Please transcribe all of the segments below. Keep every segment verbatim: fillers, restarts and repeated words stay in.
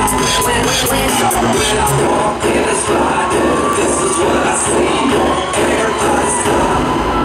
When, when, when I walk in the spot, this is what I see. Everybody stop.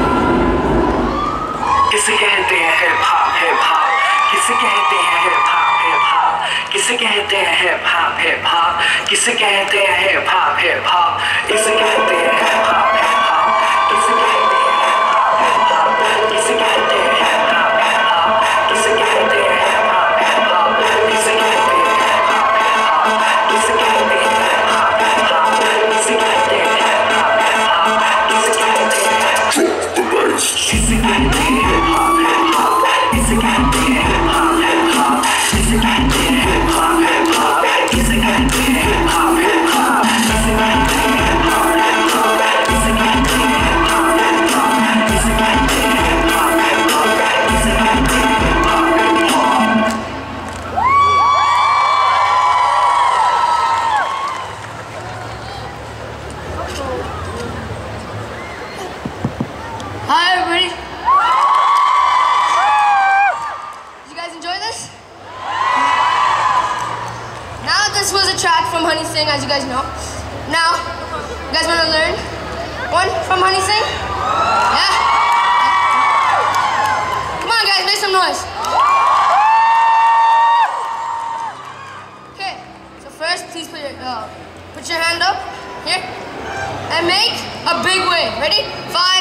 किसे कहते हैं hip hop hip hop किसे कहते हैं hip hop hip hop किसे कहते हैं हिप हॉप हिप हॉप किसे कहते हैं हिप हॉप हिप हॉप इसे कहते हैं हिप हॉप हिप हॉप किसे कहते हैं हिप हॉप हिप हॉप किसे कहते हैं हिप हॉप हिप हॉप किसे कहते हैं हिप हॉप हिप हॉप किसे कहते हैं हिप हॉप हिप हॉप किसे कहते हैं हिप हॉप हिप हॉप किसे कहते हैं हिप हॉप हिप हॉप किसे कहते हैं किसे कहते हैं हिप हॉप हिप हॉप किसे कहते हैं हिप हॉप हिप हॉप किसे कहते हैं हिप हॉप हिप हॉप किसे कहते हैं हिप हॉप हिप हॉप किसे कहते हैं हिप हॉप हिप हॉप किसे कहते हैं हिप हॉप हिप हॉप किसे कहते हैं हिप हॉप हिप हॉप किसे कहते हैं hip hop hip hop Hi everybody. Did you guys enjoy this? Now this was a track from Honey Singh, as you guys know. Now, you guys want to learn one from Honey Singh? Yeah? Come on guys, make some noise. Okay, so first please put your, uh, put your hand up here and make a big wave. Ready? Five.